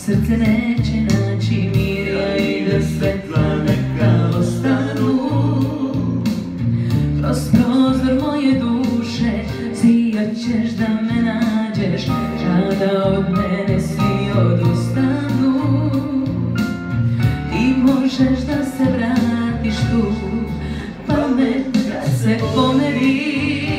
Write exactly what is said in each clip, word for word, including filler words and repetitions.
Srce neće naći mira i da svetla neka ostanu. Kroz prozor moje duše sijat ćeš da me nađeš, kada od mene svi odustanu. Ti možeš da se vratiš tu, pamet kad se pomeri.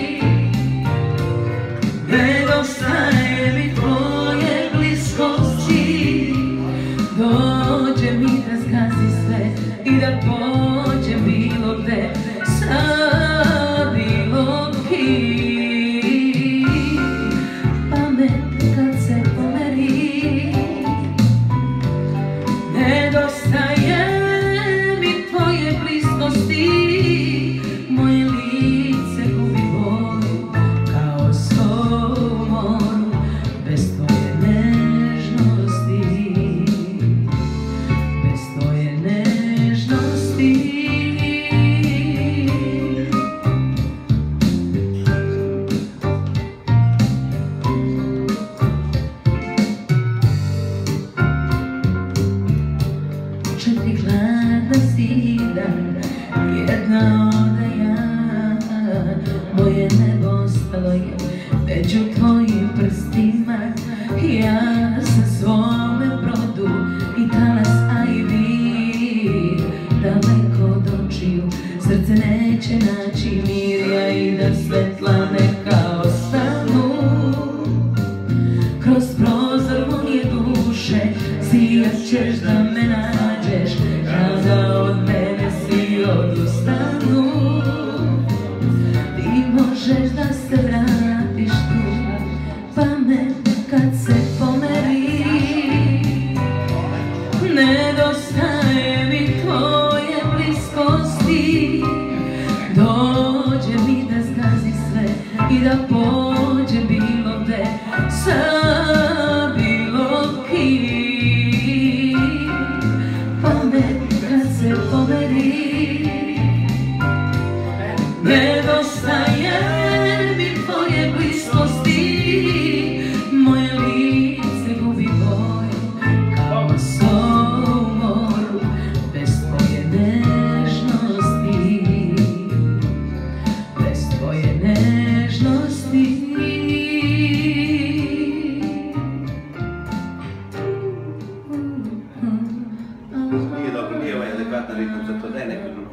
Nedostaje mi tvoje bliskosti, dođe mi da zgazi sve i da pođem bilo gde sa bilo kim. Pamet kad se pomeri. Nedostaje mi tvoje bliskosti, moje lice gubi boju kao sol u moru, bez tvoje nežnosti, bez tvoje nežnosti. Četiri hladna zida, jedna odaja, moje nebo ostalo je među tvojim prstima. Ja sam svome brodu i talas, a i vi daleko od očiju. Srce neće naći mir, ja i da svetla neka ostanu. Kroz prozor moje duše sijat ćeš da me nađeš, kada od mene svi odustanu. Ti možeš da se vratiš tu, pamet kad se pomeri. Nedostaje mi tvoje bliskosti, dođe mi da zgazi sve i da pođe bilo gde sa bilo kim. Pamet kad se pomeri. Nedostaje mi tvoje bliskosti, moje lice gubi boju kao sol u moru, bez tvoje nežnosti, bez tvoje nežnosti. Nije dobro, nije ovaj adekvatan ritam za to, daj neku drugu.